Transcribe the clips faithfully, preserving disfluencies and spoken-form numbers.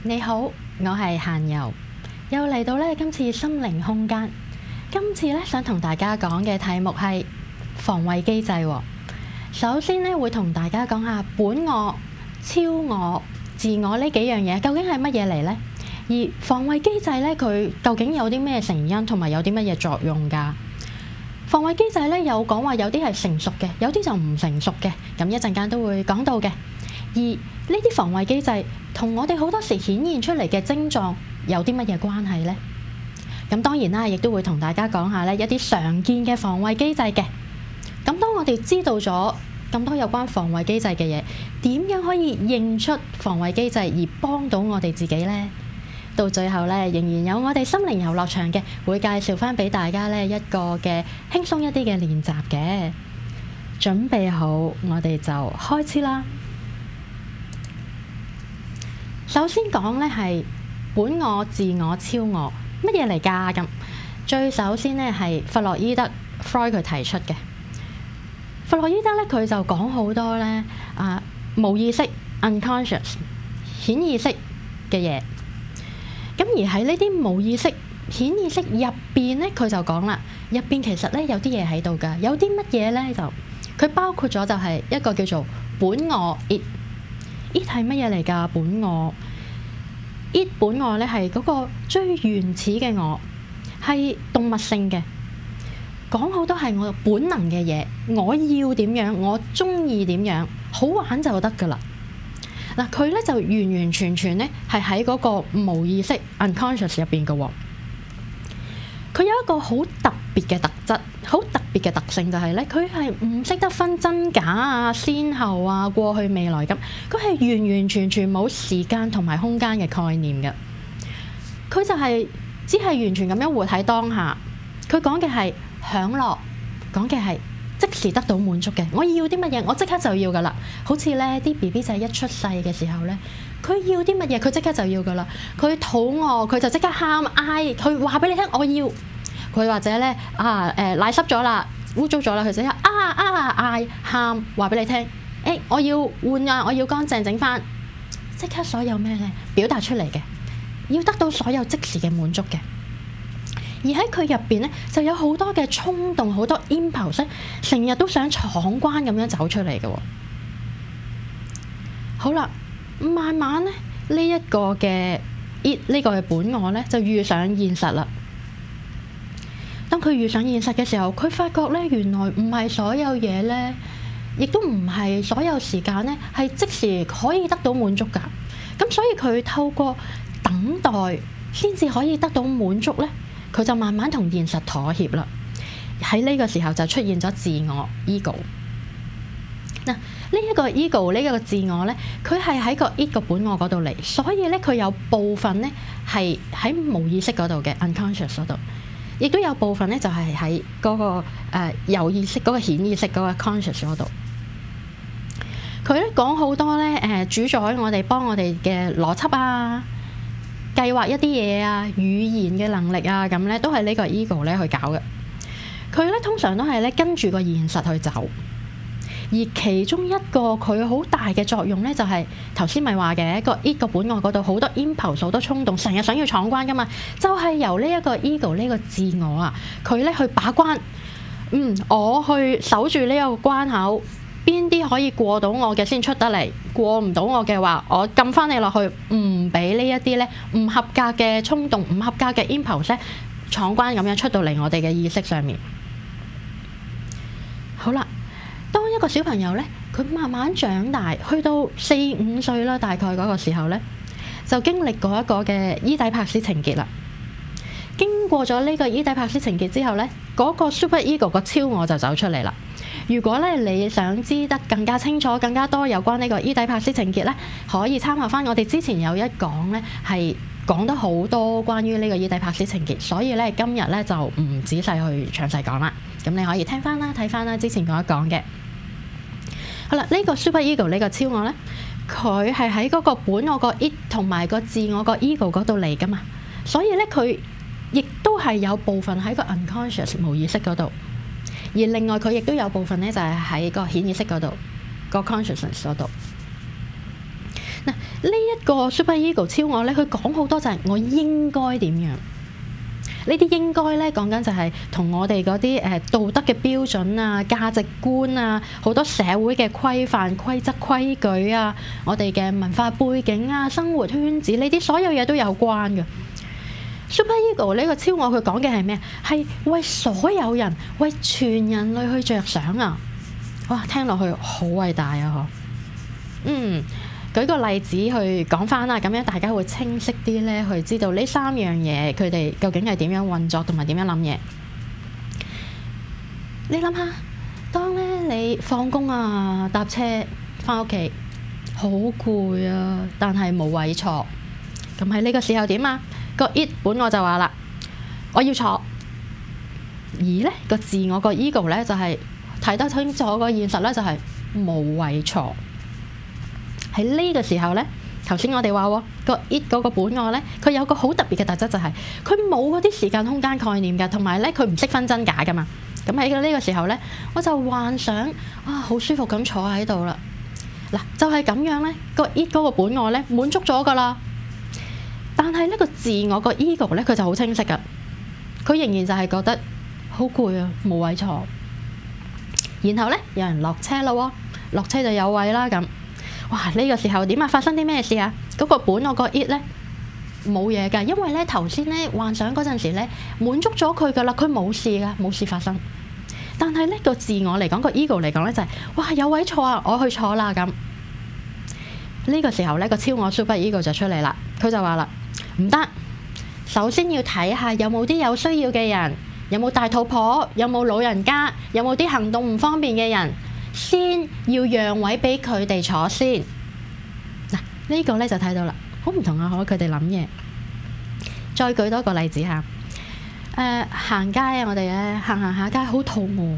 你好，我係閒遊，又嚟到咧今次心靈空間。今次咧想同大家講嘅題目係防衛機制。首先咧會同大家講下本我、超我、自我呢幾樣嘢究竟係乜嘢嚟呢？而防衛機制咧佢究竟有啲咩成因同埋有啲乜嘢作用㗎？防衛機制咧有講話有啲係成熟嘅，有啲就唔成熟嘅，咁一陣間都會講到嘅。而呢啲防衛機制同我哋好多時顯現出嚟嘅症狀有啲乜嘢關係呢？咁當然啦，亦都會同大家講下呢一啲常見嘅防衛機制嘅。咁當我哋知道咗咁多有關防衛機制嘅嘢，點樣可以認出防衛機制而幫到我哋自己呢？到最後呢，仍然有我哋心靈遊樂場嘅，會介紹翻俾大家呢一個嘅輕鬆一啲嘅練習嘅。準備好，我哋就開始啦。首先講呢係本我、自我、超我乜嘢嚟㗎？咁最首先呢係弗洛伊德 Freud 佢提出嘅。弗洛伊德咧佢就講好多咧啊無意識 unconscious 顯意識嘅嘢。咁而喺呢啲無意識顯意識入邊咧，佢就講啦，入邊其實咧有啲嘢喺度㗎，有啲乜嘢咧就佢包括咗就係一個叫做本我 it。it 係乜嘢嚟㗎？本我 it 本我咧係嗰個最原始嘅我，係動物性嘅，講好多係我本能嘅嘢，我要點樣，我中意點樣，好玩就得㗎啦。嗱，佢咧就完完全全咧係喺嗰個無意識 unconscious 入邊嘅喎。佢有一個好特別嘅特質，好特別嘅特性就係咧，佢係唔識得分真假啊、先後啊、過去未來咁，佢係完完全全冇時間同埋空間嘅概念嘅。佢就係只係完全咁樣活喺當下。佢講嘅係享樂，講嘅係即時得到滿足嘅。我要啲乜嘢，我即刻就要噶啦。好似咧啲 B B 仔一出世嘅時候咧，佢要啲乜嘢，佢即刻就要噶啦。佢肚餓，佢就即刻喊嗌，佢話俾你聽我要。佢或者咧啊誒奶濕咗啦，污糟咗啦，佢就啊啊嗌喊話俾你聽，誒、欸、我要換啊，我要乾淨整翻，即刻所有咩咧表達出嚟嘅，要得到所有即時嘅滿足嘅。而喺佢入邊咧就有好多嘅衝動，好多 impulse， 成日都想闖關咁樣走出嚟嘅。好啦，慢慢咧呢一個嘅 it 呢個嘅本我咧就遇上現實啦。當佢遇上現實嘅時候，佢發覺咧原來唔係所有嘢咧，亦都唔係所有時間咧係即時可以得到滿足㗎。咁所以佢透過等待先至可以得到滿足咧，佢就慢慢同現實妥協啦。喺呢個時候就出現咗自我 ego。嗱，呢一個 ego 呢一個自我咧，佢係喺個 it 個本我嗰度嚟，所以咧佢有部分咧係喺無意識嗰度嘅 unconscious 嗰度。亦都有部分咧，就係喺嗰個誒有意識嗰個顯意識嗰個 conscious 嗰度。佢咧講好多咧誒，主宰我哋幫我哋嘅邏輯啊、計劃一啲嘢啊、語言嘅能力啊，咁咧都係呢個 ego 咧去搞嘅。佢咧通常都係咧跟住個現實去走。而其中一個佢好大嘅作用咧，就係頭先咪話嘅一個 it 個本我嗰度好多 impulse 好多衝動，成日想要闖關噶嘛，就係、是、由呢一個 ego 呢個自我啊，佢咧去把關。嗯，我去守住呢個關口，邊啲可以過到我嘅先出得嚟，過唔到我嘅話，我撳翻你落去，唔俾呢一啲咧唔合格嘅衝動、唔合格嘅 impulse 咧闖關咁樣出到嚟我哋嘅意識上面。好啦。當一個小朋友咧，佢慢慢長大，去到四五歲啦，大概嗰個時候咧，就經歷過一個嘅伊底帕斯情結啦。經過咗呢個伊底帕斯情結之後咧，嗰個 super ego 個超我就走出嚟啦。如果咧你想知得更加清楚、更加多有關呢個伊底帕斯情結咧，可以參考翻我哋之前有一講咧，係講得好多關於呢個伊底帕斯情結，所以咧今日咧就唔仔細去詳細講啦。咁你可以聽翻啦、睇翻啦，之前嗰一講嘅。好啦，呢、這個 super ego 呢個超我咧，佢係喺嗰個本我個 it 同埋個自我個 ego 嗰度嚟噶嘛，所以咧佢亦都係有部分喺個 unconscious 無意識嗰度，而另外佢亦都有部分咧就係喺個顯意識嗰度個 consciousness 嗰度。嗱， 呢一個 Super Ego 超我咧，佢講好多就係我應該點樣。呢啲應該咧講緊就係同我哋嗰啲誒道德嘅標準啊、價值觀啊、好多社會嘅規範、規則、規矩啊、我哋嘅文化背景啊、生活圈子呢啲所有嘢都有關嘅。Super Ego 呢個超我佢講嘅係咩？係為所有人、為全人類去着想啊！哇，聽落去好偉大啊！嗬，嗯。舉個例子去講翻啦，咁樣大家會清晰啲咧，去知道呢三樣嘢佢哋究竟係點樣運作同埋點樣諗嘢。你諗下，當咧你放工啊、搭車翻屋企，好攰啊，但係冇位坐，咁喺呢個時候點啊？個 it 本我就話啦，我要坐，而咧個自我個 ego 咧就係睇得清楚個現實咧，就係冇位坐。喺呢個時候呢，頭先我哋話喎，個 it 嗰個本我呢，佢有個好特別嘅特質就係佢冇嗰啲時間空間概念㗎，同埋呢，佢唔識分真假㗎嘛。咁喺呢個時候呢，我就幻想啊，好舒服咁坐喺度啦。嗱，就係咁樣呢，個 it 嗰個本我呢，滿足咗㗎啦。但係呢個自我個 ego 呢，佢就好清晰㗎，佢仍然就係覺得好攰啊，冇位坐。然後呢，有人落車啦喎，落車就有位啦咁。哇！呢個時候點啊？發生啲咩事啊？嗰個本我個 it 咧冇嘢㗎，因為咧頭先咧幻想嗰陣時咧滿足咗佢㗎啦，佢冇事㗎，冇事發生。但係呢個自我嚟講，個 ego 嚟講咧就係哇，有位坐啊，我去坐啦咁。呢個時候咧個超我 super ego 就出嚟啦，佢就話啦，唔得，首先要睇下有冇啲有需要嘅人，有冇大肚婆，有冇老人家，有冇啲行動唔方便嘅人。先要讓位俾佢哋坐先。嗱，呢個咧就睇到啦，好唔同啊！可佢哋諗嘢。再舉多個例子嚇，誒行街啊，我哋咧行行下街好肚餓。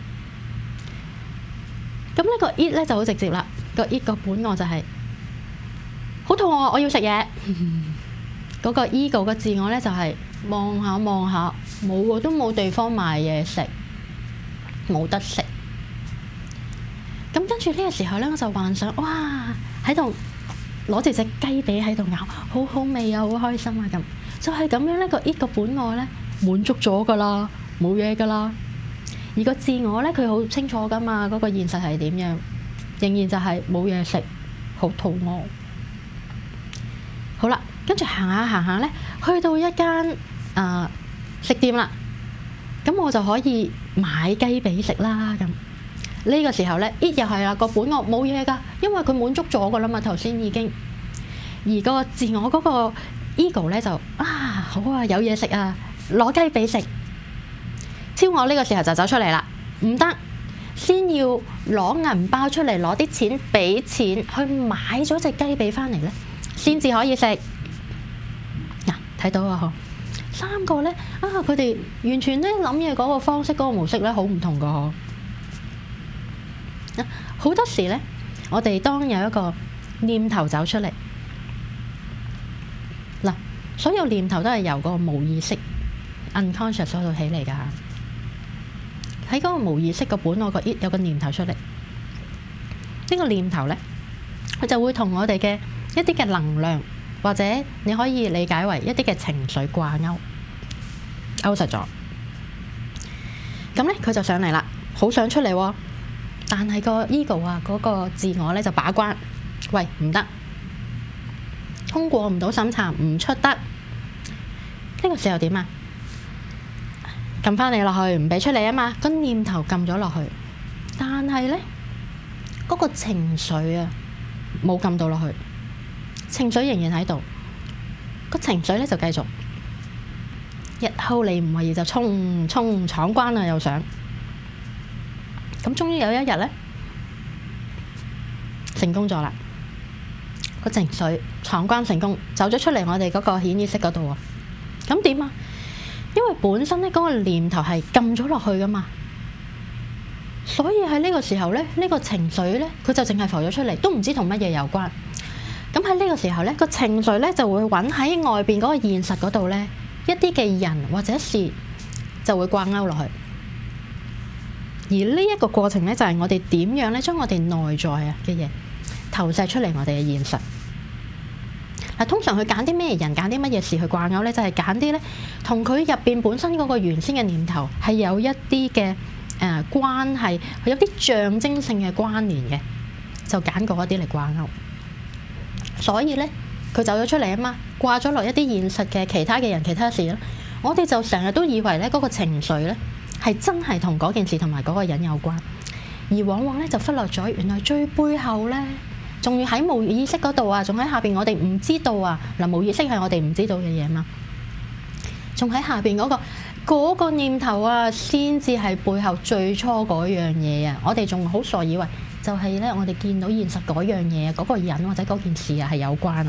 咁呢個 it 咧就好直接啦，個 it 個本我就係好肚餓，我要食嘢。嗰個 ego 個自我咧就係望下望下，冇喎，都冇地方買嘢食，冇得食。咁跟住呢個時候咧，我就幻想，哇！喺度攞住隻雞髀喺度咬，好好味啊，好開心啊咁。就係咁樣呢個 it 個本我咧滿足咗噶啦，冇嘢噶啦。而個自我咧，佢好清楚噶嘛，嗰個現實係點樣，仍然就係冇嘢食，好肚餓。好啦，跟住行下行下咧，去到一間啊食店啦，咁我就可以買雞髀食啦咁。呢個時候呢 it 又係啦，個本我冇嘢㗎，因為佢滿足咗㗎啦嘛，頭先已經。而個自我嗰個 ego 呢，就啊好啊，有嘢食啊，攞雞髀食。超我呢個時候就走出嚟啦，唔得，先要攞銀包出嚟，攞啲錢俾錢去買咗隻雞髀返嚟呢，先至可以食。嗱，睇到啊，嗬，三個呢，啊，佢哋完全呢諗嘢嗰個方式嗰個模式呢，好唔同㗎嗬。好多時咧，我哋當有一個念頭走出嚟，嗱，所有念頭都係由個無意識 unconscious 嗰度起嚟㗎。喺嗰個無意識個本我個 it 有個念頭出嚟，呢個念頭咧，佢就會同我哋嘅一啲嘅能量，或者你可以理解為一啲嘅情緒掛鈎，勾實咗。咁咧，佢就上嚟啦，好想出嚟喎。但係個 ego 啊，嗰個自我咧就把關，喂，唔得，通過唔到審查，唔出得。呢個時候點啊？撳翻你落去，唔俾出嚟啊嘛。個念頭撳咗落去，但係咧嗰個情緒啊冇撳到落去，情緒仍然喺度。個情緒咧就繼續，日後你唔為意就衝衝闖關啊，又想。咁終於有一日咧，成功咗啦！個情緒闖關成功，走咗出嚟我哋嗰個顯意識嗰度啊！咁點啊？因為本身咧嗰個念頭係撳咗落去噶嘛，所以喺呢個時候咧，呢個情緒咧佢就淨係浮咗出嚟，都唔知同乜嘢有關。咁喺呢個時候咧，個情緒咧就會揾喺外邊嗰個現實嗰度咧，一啲嘅人或者事就會掛鈎落去。而呢一個過程咧，就係我哋點樣咧將我哋內在啊嘅嘢投射出嚟我哋嘅現實。 嗱，通常佢揀啲咩人，揀啲乜嘢事去掛鈎咧，就係揀啲咧同佢入邊本身嗰個原先嘅念頭係有一啲嘅誒關係，有啲象徵性嘅關聯嘅，就揀嗰一啲嚟掛鈎。所以咧，佢走咗出嚟啊嘛，掛咗落一啲現實嘅其他嘅人、其他事啦。我哋就成日都以為咧嗰個情緒咧係真係同嗰件事同埋嗰個人有關，而往往咧就忽略咗原來最背後咧，仲要喺無意識嗰度啊，仲喺下邊我哋唔知道啊。嗱，無意識係我哋唔知道嘅嘢嘛，仲喺下邊嗰個嗰個念頭啊，先至係背後最初嗰樣嘢啊。我哋仲好傻以為就係咧，我哋見到現實嗰樣嘢、嗰個人或者嗰件事啊係有關啊。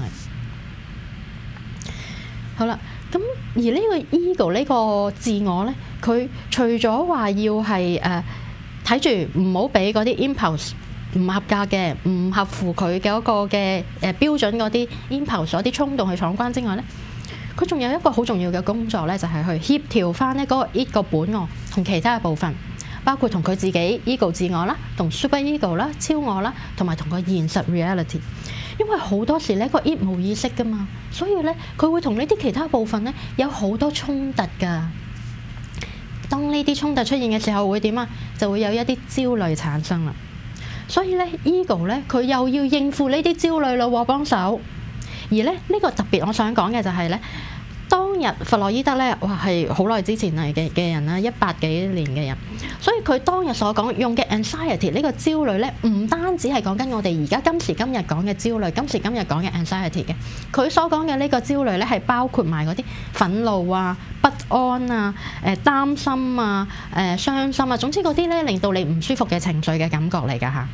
好啦，咁而呢個 ego 呢個自我咧，佢除咗話要係誒睇住唔好俾嗰啲 impulse 唔合格嘅、唔合乎佢嘅嗰個嘅誒標準嗰啲 impulse 嗰啲衝動去闖關之外咧，佢仲有一個好重要嘅工作咧，就係去協調翻咧嗰個 id 個本我同其他嘅部分，包括同佢自己 ego 自我啦，同 super ego 啦、超我啦，同埋同個現實 reality。因為好多時咧個 id 冇意識噶嘛，所以咧佢會同呢啲其他部分咧有好多衝突噶。當呢啲衝突出現嘅時候會點啊？就會有一啲焦慮產生啦。所以咧 ego 咧佢又要應付呢啲焦慮咯，幫手。而咧呢、呢個特別我想講嘅就係咧，當日弗洛伊德咧，哇係好耐之前嚟嘅嘅人啦，一百幾年嘅人，所以佢當日所講用嘅 anxiety 呢個焦慮咧，唔單止係講緊我哋而家今時今日講嘅焦慮，今時今日講嘅 anxiety 嘅，佢所講嘅呢個焦慮咧係包括埋嗰啲憤怒啊、不安啊、誒擔心啊、誒傷心啊，總之嗰啲咧令到你唔舒服嘅情緒嘅感覺嚟㗎嚇。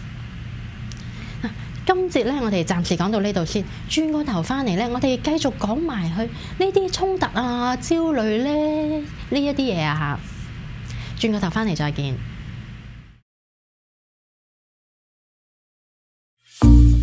今節咧，我哋暫時講到呢度先。轉個頭翻嚟咧，我哋繼續講埋去呢啲衝突啊、焦慮咧呢一啲嘢啊嚇。轉個頭翻嚟再見。